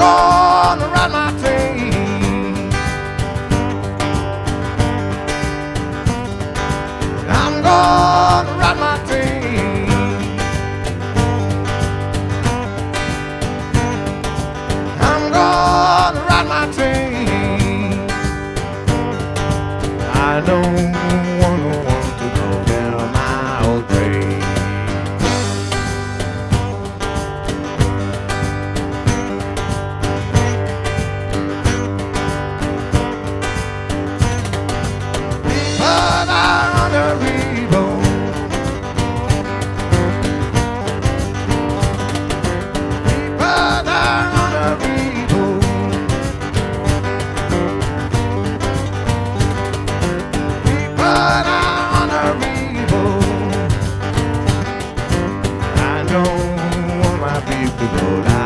gonna ride my train. I'm gonna ride my train. I'm gonna ride my train. I don't want to go down my old train. But I'm on the rainbow. But I'm on the rainbow. But I'm on the rainbow. I don't want my people to go down.